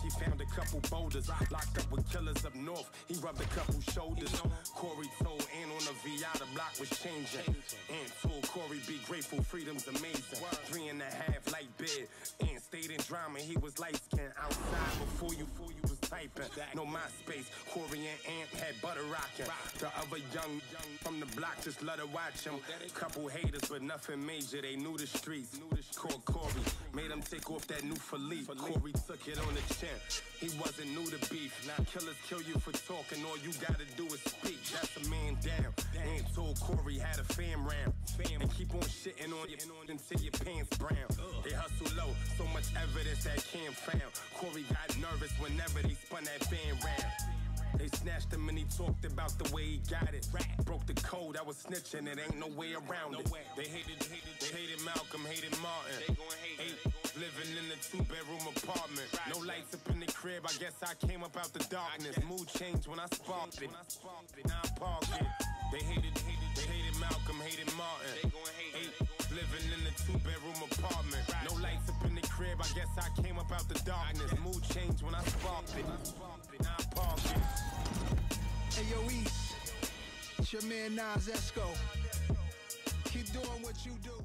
he found a couple boulders. Locked up with killers up north, he rubbed a couple shoulders. Corey told Ant on the VI the block was changing. Ant told Corey be grateful, freedom's amazing. 3.5 light bid. Ant stayed in drama, he was light skinned outside before you was typing. No MySpace, Corey and Ant had butter rocking. The other young from the block just let her watch him. Couple haters but nothing major, they knew the streets. Called Corey, made him take off that new Philippe. Corey took it on the chin, he wasn't new to beef. Now killers kill you for talking, all you gotta do is speak. That's a man down. Ant told Corey had a fam round. And keep on shitting on you until your pants brown. They hustle low, so much evidence that Cam found. Corey got nervous whenever they spun that fan round. They snatched him and he talked about the way he got it. Broke the code, I was snitching, it ain't no way around it. They hated Malcolm, hated Martin. They gon' hate. Living in a 2-bedroom apartment. No lights up in the crib, I guess I came up out the darkness. Mood changed when I sparked it. Now I park it. They hated Malcolm, hated Martin. They gon' hate. Living in a 2-bedroom apartment. No lights up in the crib, I guess I came up out the darkness. Mood changed when I sparked it. Now I park it. Hey yo, East, it's your man Nas Esco. Keep doing what you do.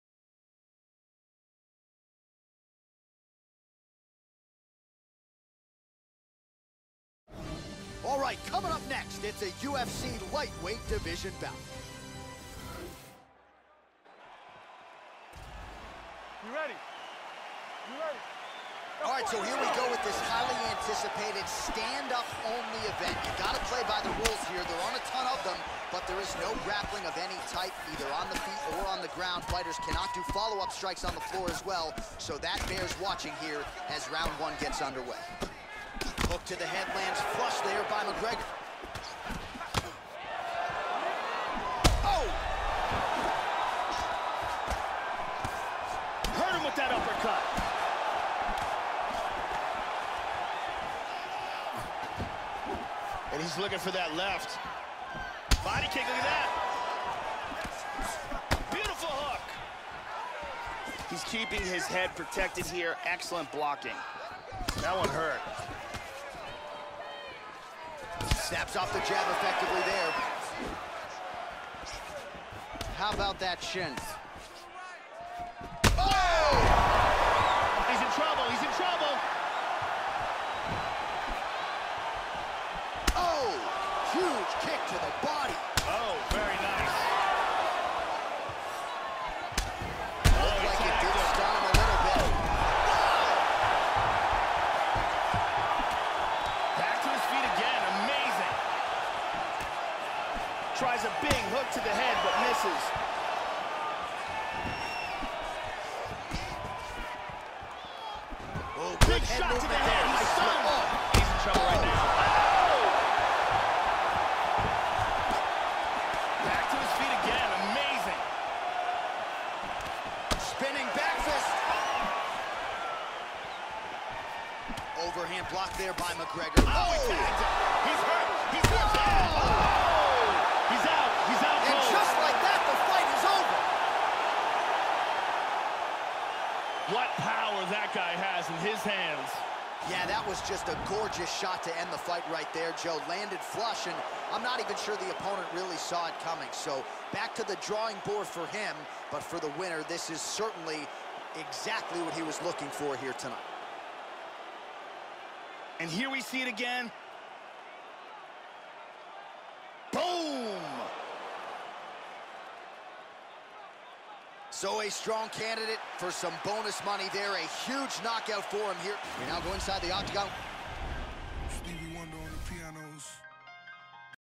All right, coming up next, it's a UFC lightweight division bout. You ready? You ready? All right, so here we go with this highly anticipated stand-up only event. You gotta play by the rules here. There aren't a ton of them, but there is no grappling of any type, either on the feet or on the ground. Fighters cannot do follow-up strikes on the floor as well, so that bears watching here as round one gets underway. Hook to the head lands flush there by McGregor. Oh! Hurt him with that uppercut. And he's looking for that left. Body kick, look at that. Beautiful hook. He's keeping his head protected here. Excellent blocking. That one hurt. Snaps off the jab effectively there. How about that shin? Oh! He's in trouble, he's in trouble. Oh! Huge kick to the body. Oh, very nice. Looked like it did stun him a little bit. Back to his feet again, amazing. Tries a big hook to the head, but misses. Oh, Big shot to the head, he's stunned. He's in trouble right now. Oh! Back to his feet again, amazing. Spinning back fist. Overhand block there by McGregor. Oh, he tagged him. He's hurt. He's hurt. Oh! He's out. He's out. And cold. just like that, the fight is over. What power that guy has in his hands. Yeah, that was just a gorgeous shot to end the fight right there, Joe. Landed flush, and I'm not even sure the opponent really saw it coming. So back to the drawing board for him, but for the winner, this is certainly exactly what he was looking for here tonight. And here we see it again. Boom! So a strong candidate for some bonus money there. A huge knockout for him here. We now go inside the octagon. Stevie Wonder on the pianos.